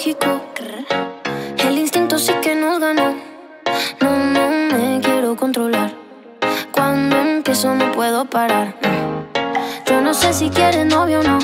lógico. El instinto sí que nos ganó. No me quiero controlar. Cuando empiezo no puedo parar. Yo no sé si quieres novio o no,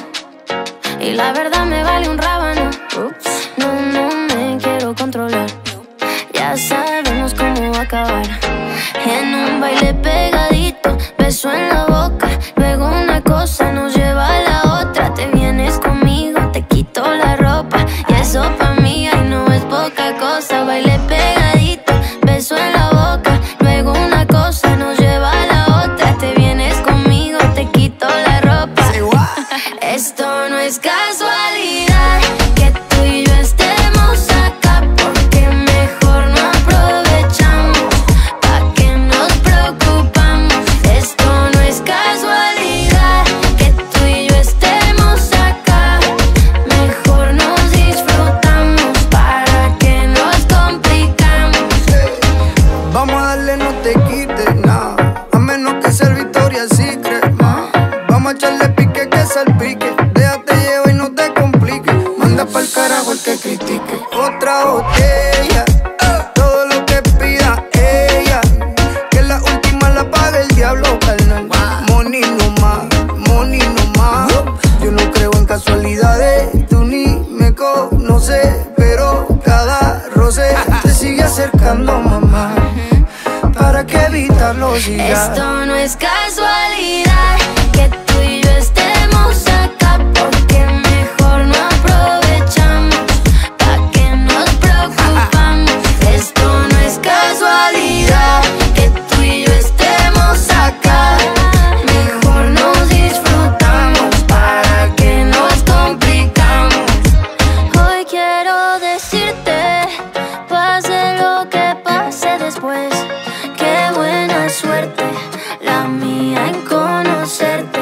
y la verdad me vale un rábano. No me quiero controlar. Ya sabemos cómo va a acabar. En un baile pegadito, beso en la boca, luego una cosa nos lleva a la otra. Te vienes conmigo, te quito la ropa, y eso pa' mí ay no es poca cosa. Baile pegadito, beso en la boca, luego una cosa nos lleva a la otra. Te vienes conmigo, te quito la ropa. Esto no es casualidad que tú y yo estemos acá, porque mejor no aprovechamos, pa' que nos preocupamos. Esto no es casualidad que tú y yo estemos acá, mejor nos disfrutamos, para que nos complicamos. Vamos a darle, no te quites nada, a menos que sea el Victoria's Secret, ma. Vamos a echarle pique que salpique, déjate llevar y no te compliques. Manda pa'l carajo el que critique. Otra botella, todo lo que pida ella, que la última la pague el diablo, carnal. Money no más, money no más. Yo no creo en casualidades, tú ni me conoces, pero cada roce te sigue acercando, mamá. ¿Para qué evitarlo si ya? Esto no es casualidad que tú y yo estemos acá, porque mejor no aprovechamos, pa' que nos preocupamos. Esto no es casualidad que tú y yo estemos acá, mejor nos disfrutamos, para que nos complicamos. Hoy quiero decirte, pase lo que pase después, qué buena suerte la mía en conocerte.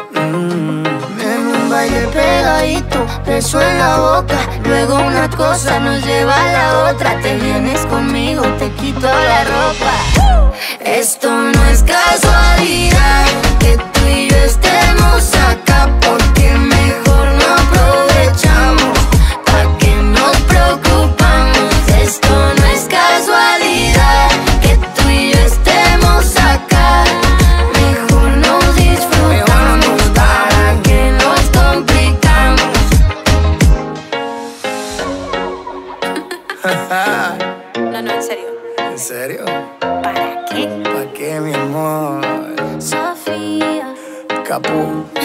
En un baile Pegadito, beso en la boca, luego una cosa nos lleva a la otra. Te vienes conmigo, te quito la ropa. Esto no es casualidad que tú y yo estemos acá, porque mejor no aprovechamos, pa' que nos preocupamos. Esto no es casualidad que tú y yo estemos acá, mejor nos disfrutamos, para que nos complicamos. No, en serio. ¿En serio? ¿Para qué? ¿Para qué, mi amor? Sofía. Capú.